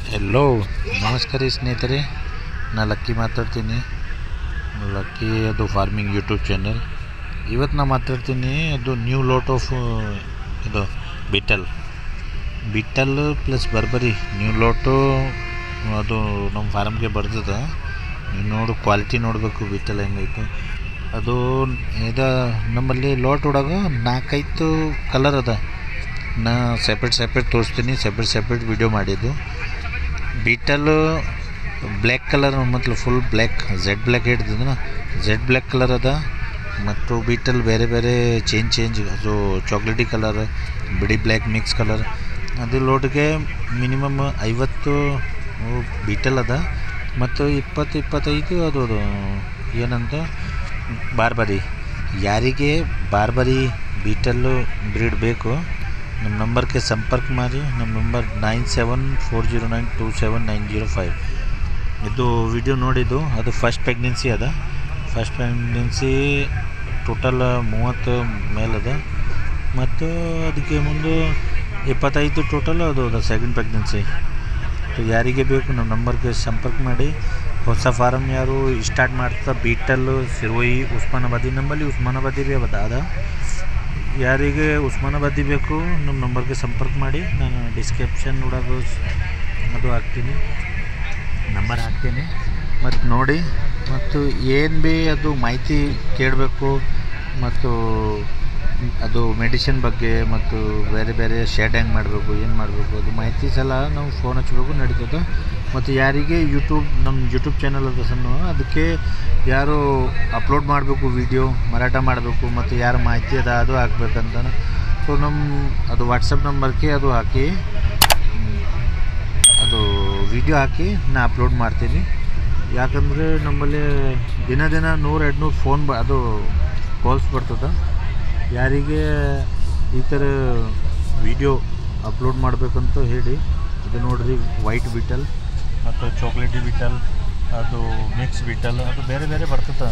Hello ನಮಸ್ಕಾರ ಸ್ನೇಹಿತರೆ, ನಾನು ಲಕ್ಕಿ ಮಾತಾಡ್ತೀನಿ. ಲಕ್ಕಿ ಅದು ಫಾರ್ಮಿಂಗ್ ಯೂಟ್ಯೂಬ್ ಚಾನಲ್. ಇವತ್ತು ನಾನು ಮಾತಾಡ್ತೀನಿ ಅದು ನ್ಯೂ ಲಾಟ್ ಆಫ್ ಇದು Beetal plus Barbari new lot. ಅದು ನಮ್ಮ ಫಾರ್ಮ್ಗೆ ಬರ್ತದೆ. ನೀವು ನೋಡು, ಕ್ವಾಲಿಟಿ ನೋಡಬೇಕು ಬಿಟ್ಟಲ್ ಹೆಂಗೈತೆ. ಅದು ನಮ್ಮಲ್ಲಿ ಲಾಟ್ ಒಳಗೆ 4-5 ಕಲರ್ ಅದ. ನಾ ಸೆಪ್ರೇಟ್ ತೋರಿಸ್ತೀನಿ, ಸೆಪ್ರೇಟ್ ವಿಡಿಯೋ ಮಾಡಿದ್ದು. ಬೀಟಲ್ ಬ್ಲ್ಯಾಕ್ ಕಲರ್ ಮತ್ತು ಫುಲ್ ಬ್ಲ್ಯಾಕ್ ಝೆಡ್ ಬ್ಲ್ಯಾಕ್ ಹಿಡ್ದಿದ್ನ ಝೆಡ್ ಬ್ಲ್ಯಾಕ್ ಕಲರ್ ಅದ. ಮತ್ತು ಬೀಟಲ್ ಬೇರೆ ಚೇಂಜ್ ಅದು ಚಾಕ್ಲೇಟಿ ಕಲರ್, ಬಿಡಿ ಬ್ಲ್ಯಾಕ್ ಮಿಕ್ಸ್ ಕಲರ್. ಅದು ಲೋಟ್ಗೆ ಮಿನಿಮಮ್ 50 ಬೀಟಲ್ ಅದ. ಮತ್ತು 20-25 ಅದು ಏನಂತ ಬಾರ್ಬರಿ. ಯಾರಿಗೆ ಬಾರ್ಬರಿ ಬೀಟಲ್ಲು ಬ್ರೀಡ್ ಬೇಕು ನಮ್ಮ ನಂಬರ್ಗೆ ಸಂಪರ್ಕ ಮಾಡಿ. ನಮ್ಮ ನಂಬರ್ 9740927905. ಇದು ವಿಡಿಯೋ ನೋಡಿದ್ದು ಅದು ಫಸ್ಟ್ ಪ್ರೆಗ್ನೆನ್ಸಿ ಅದ. ಫಸ್ಟ್ ಪ್ರೆಗ್ನೆನ್ಸಿ ಟೋಟಲ್ 30 ಮೇಲದ. ಮತ್ತು ಅದಕ್ಕೆ ಮುಂದೆ 25 ಟೋಟಲ್ ಅದು ಸೆಕೆಂಡ್ ಪ್ರೆಗ್ನೆನ್ಸಿ. ಯಾರಿಗೆ ಬೇಕು ನಮ್ಮ ನಂಬರ್ಗೆ ಸಂಪರ್ಕ ಮಾಡಿ. ಹೊಸ ಫಾರಮ್ ಯಾರು ಸ್ಟಾರ್ಟ್ ಮಾಡ್ತಾ ಬೀಟಲ್ಲು ಸಿರೋಯಿ ಉಸ್ಮಾನಾಬಾದಿ, ನಮ್ಮಲ್ಲಿ ಉಸ್ಮಾನಾಬಾದಿ ಭೀ ಅದ. ಯಾರಿಗೆ ಉಸ್ಮಾನಾಬಾದಿ ಬೇಕು ನಮ್ಮ ನಂಬರ್ಗೆ ಸಂಪರ್ಕ ಮಾಡಿ. ನಾನು ಡಿಸ್ಕ್ರಿಪ್ಷನ್ ಒಳಗೆ ಅದು ಹಾಕ್ತೀನಿ, ನಂಬರ್ ಹಾಕ್ತೀನಿ. ಮತ್ತು ನೋಡಿ, ಮತ್ತು ಏನು ಭೀ ಅದು ಮಾಹಿತಿ ಕೇಳಬೇಕು, ಮತ್ತು ಅದು ಮೆಡಿಸಿನ್ ಬಗ್ಗೆ, ಮತ್ತು ಬೇರೆ ಶೇಡ್ ಹೆಂಗೆ ಮಾಡಬೇಕು, ಏನು ಮಾಡಬೇಕು, ಅದು ಮಾಹಿತಿ ಸಲ ನಾವು ಫೋನ್ ಹಚ್ಚಬೇಕು, ನಡೀತದೆ. ಮತ್ತು ಯಾರಿಗೆ ನಮ್ಮ ಯೂಟ್ಯೂಬ್ ಚಾನಲ್ ಅದ ಸಣ್ಣ, ಅದಕ್ಕೆ ಯಾರು ಅಪ್ಲೋಡ್ ಮಾಡಬೇಕು ವಿಡಿಯೋ, ಮಾರಾಟ ಮಾಡಬೇಕು, ಮತ್ತು ಯಾರು ಮಾಹಿತಿ ಅದ ಅದು ಹಾಕ್ಬೇಕಂತ. ಸೊ ಅದು ವಾಟ್ಸಪ್ ನಂಬರ್ಗೆ ಅದು ಹಾಕಿ, ಅದು ವಿಡಿಯೋ ಹಾಕಿ ನಾ ಅಪ್ಲೋಡ್ ಮಾಡ್ತೀನಿ. ಯಾಕಂದರೆ ನಮ್ಮಲ್ಲಿ ದಿನ 100-200 ಫೋನ್ ಅದು ಕಾಲ್ಸ್ ಬರ್ತದೆ. ಯಾರಿಗೆ ಈ ಥರ ವಿಡಿಯೋ ಅಪ್ಲೋಡ್ ಮಾಡಬೇಕಂತ ಹೇಳಿ. ಇದು ನೋಡಿರಿ, ವೈಟ್ ಬೀಟಲ್ ಮತ್ತು ಚಾಕ್ಲೇಟಿ ಬೀಟಲ್, ಅದು ಮಿಕ್ಸ್ ಬೀಟಲ್, ಅದು ಬೇರೆ ಬರ್ತದೆ.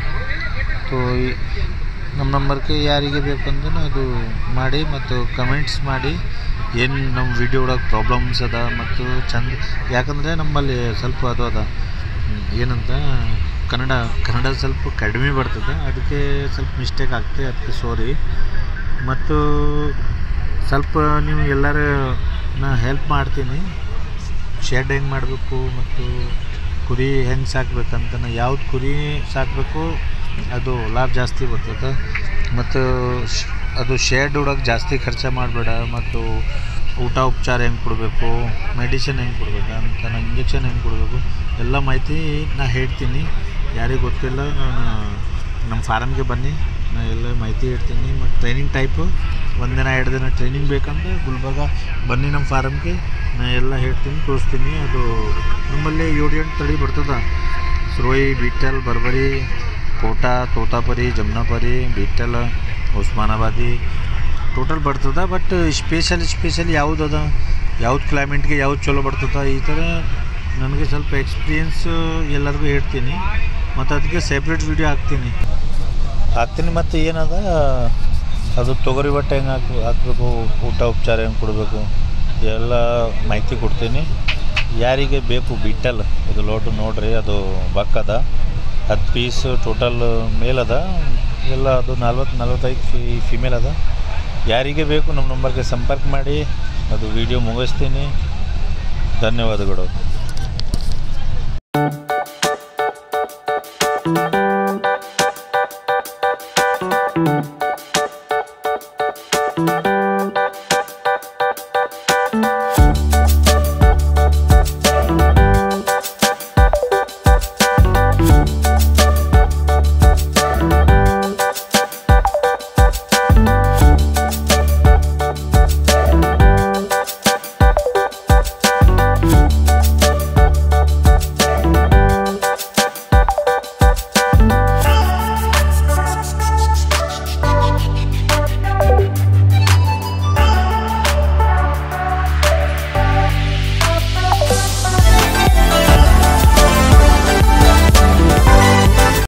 ಸೊ ನಮ್ಮ ನಂಬರ್ಗೆ ಯಾರಿಗೆ ಬೇಕಂದ್ರೆ ಅದು ಮಾಡಿ, ಮತ್ತು ಕಮೆಂಟ್ಸ್ ಮಾಡಿ ಏನು ನಮ್ಮ ವಿಡಿಯೋ ಒಳಗೆ ಪ್ರಾಬ್ಲಮ್ಸ್ ಅದ ಮತ್ತು ಚಂದ. ಯಾಕಂದರೆ ನಮ್ಮಲ್ಲಿ ಸ್ವಲ್ಪ ಅದು ಅದ ಏನಂತ ಕನ್ನಡ ಸ್ವಲ್ಪ ಕಡಿಮೆ ಬರ್ತದೆ, ಅದಕ್ಕೆ ಸ್ವಲ್ಪ ಮಿಸ್ಟೇಕ್ ಆಗ್ತದೆ, ಅದಕ್ಕೆ ಸಾರಿ. ಮತ್ತು ಸ್ವಲ್ಪ ನೀವು ಎಲ್ಲರೂ ನಾ ಹೆಲ್ಪ್ ಮಾಡ್ತೀನಿ. ಶೆಡ್ ಹೆಂಗೆ ಮಾಡಬೇಕು, ಮತ್ತು ಕುರಿ ಹೆಂಗೆ ಸಾಕ್ಬೇಕಂತ, ಯಾವ್ದು ಕುರಿ ಸಾಕಬೇಕು ಅದು ಲಾಭ ಜಾಸ್ತಿ ಬರ್ತದೆ. ಮತ್ತು ಅದು ಶೆಡ್ ಒಳಗೆ ಜಾಸ್ತಿ ಖರ್ಚು ಮಾಡಬೇಡ. ಮತ್ತು ಊಟ ಉಪಚಾರ ಹೆಂಗೆ ಕೊಡಬೇಕು, ಮೆಡಿಸಿನ್ ಹೆಂಗೆ ಕೊಡಬೇಕು ಅಂತ, ಇಂಜೆಕ್ಷನ್ ಹೆಂಗೆ ಕೊಡಬೇಕು, ಎಲ್ಲ ಮಾಹಿತಿ ನಾ ಹೇಳ್ತೀನಿ. ಯಾರಿಗೆ ಗೊತ್ತಿಲ್ಲ ನಮ್ಮ ಫಾರಮ್ಗೆ ಬನ್ನಿ, ನಾ ಎಲ್ಲ ಮಾಹಿತಿ ಹೇಳ್ತೀನಿ. ಮತ್ತು ಟ್ರೈನಿಂಗ್ ಟೈಪು 1 ದಿನ 2 ದಿನ ಟ್ರೈನಿಂಗ್ ಬೇಕಂದ್ರೆ ಗುಲ್ಬರ್ಗ ಬನ್ನಿ, ನಮ್ಮ ಫಾರಮ್ಗೆ ನಾ ಎಲ್ಲ ಹೇಳ್ತೀನಿ, ತೋರಿಸ್ತೀನಿ. ಅದು ನಮ್ಮಲ್ಲಿ 7-8 ತಳಿ ಬರ್ತದೆ. ಸಿರೋಯಿ, ಬೀಟಲ್, ಬರ್ಬರಿ, ಕೋಟಾ, ತೋತಾಪರಿ, ಜಮ್ನಾಪರಿ, ಬೀಟಲ್, ಉಸ್ಮಾನಾಬಾದಿ ಟೋಟಲ್ ಬರ್ತದೆ. ಬಟ್ ಸ್ಪೆಷಲ್ ಯಾವುದು ಅದ, ಯಾವ್ದು ಕ್ಲೈಮೇಟ್ಗೆ ಯಾವ್ದು ಚಲೋ ಬರ್ತದೆ, ಈ ಥರ ನನಗೆ ಸ್ವಲ್ಪ ಎಕ್ಸ್ಪೀರಿಯೆನ್ಸ್ ಎಲ್ಲರಿಗೂ ಹೇಳ್ತೀನಿ. ಮತ್ತು ಅದಕ್ಕೆ ಸೆಪ್ರೇಟ್ ವಿಡಿಯೋ ಹಾಕ್ತೀನಿ. ಮತ್ತು ಏನದ ಅದು ತೊಗರಿ ಬಟ್ಟೆ ಹೆಂಗೆ ಹಾಕಬೇಕು, ಊಟ ಉಪಚಾರ ಹೆಂಗೆ ಕೊಡಬೇಕು, ಎಲ್ಲ ಮಾಹಿತಿ ಕೊಡ್ತೀನಿ. ಯಾರಿಗೆ ಬೇಕು ಬೀಟಲ್ ಇದು ಲೋಟು ನೋಡಿರಿ, ಅದು ಬಕ್ಕದ 10 ಪೀಸ್ ಟೋಟಲ್ ಮೇಲದ. ಎಲ್ಲ ಅದು 40-45 ಫಿಮೇಲ್ ಅದ. ಯಾರಿಗೆ ಬೇಕು ನಮ್ಮ ನಂಬರ್ಗೆ ಸಂಪರ್ಕ ಮಾಡಿ. ಅದು ವಿಡಿಯೋ ಮುಗಿಸ್ತೀನಿ. ಧನ್ಯವಾದಗಳು.